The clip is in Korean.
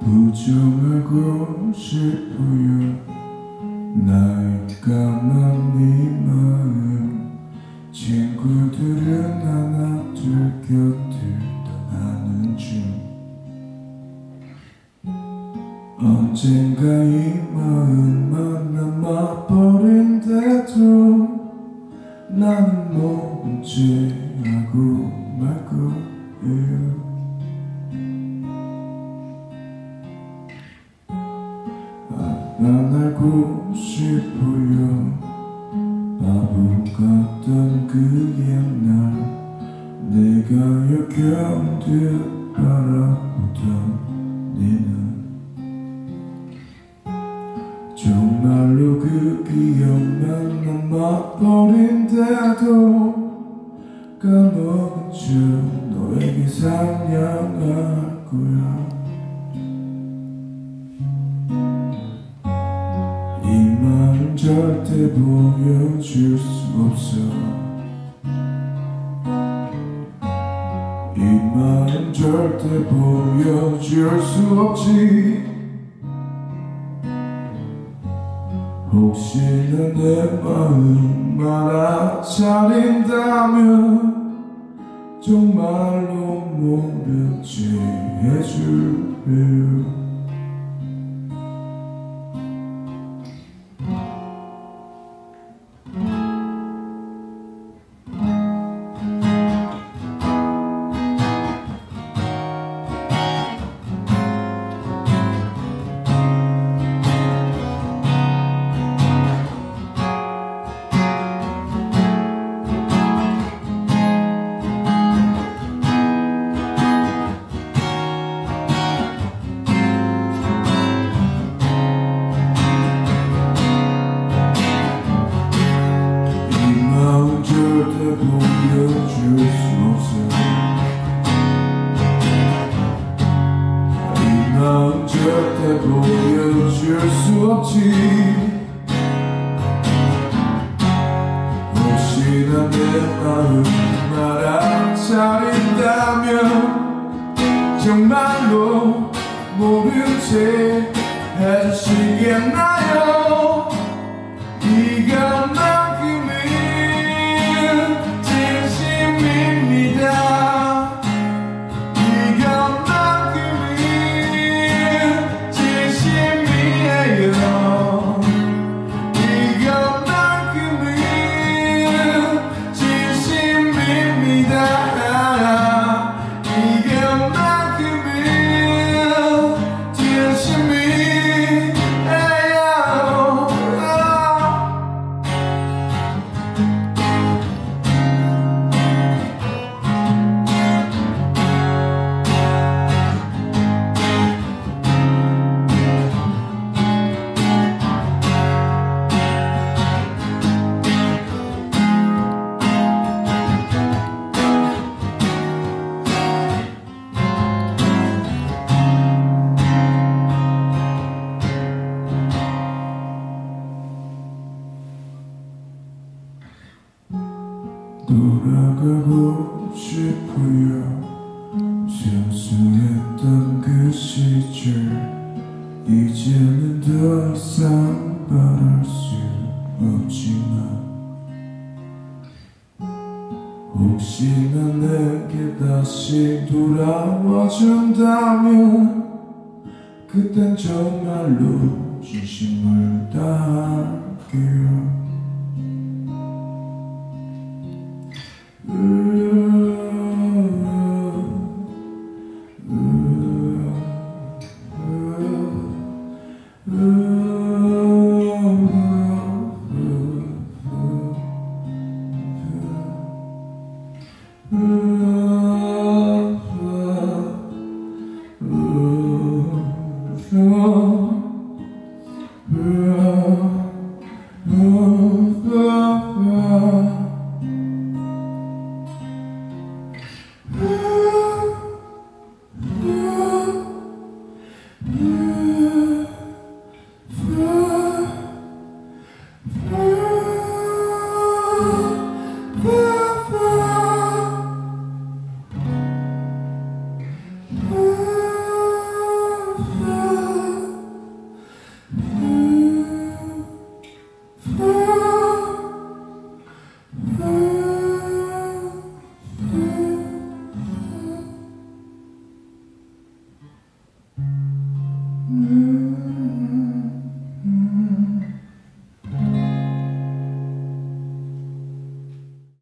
부정하고 싶어요. 나의 까만 네 마음. 친구들은 하나 둘 곁을 떠나는 중. 언젠가 이 마음만 남아버린데도 나는 모른 채 하고 말 거예요. 난 알고 싶어요. 바보 같던 그 옛날 내가 역겨운듯 바라보던 네는 정말로 그 기억만 남아버린데도 까먹은 척 너에게 상냥할 거야. 이 마음 절대 보여줄 수 없어. 이 마음 절대 보여줄 수 없지. 혹시나 내 마음 알아차린다면 정말로 모른 채 해줄래요. 절대 보여줄 수 없어. 이 마음 절대 보여줄 수 없지. 혹시나 내 마음 알아차린다면 정말로 모른 채 해주시겠나요? 이것만큼은 진심입니다. 이것만큼은 진심이에요. 이것만큼은 진심입니다. 이것만큼은 진심이에요. 돌아가고 싶어요. 순수했던 그 시절 이제는 더 이상 바랄 수 없지만 혹시나 내게 다시 돌아와 준다면 그땐 정말로 진심을 다할게요.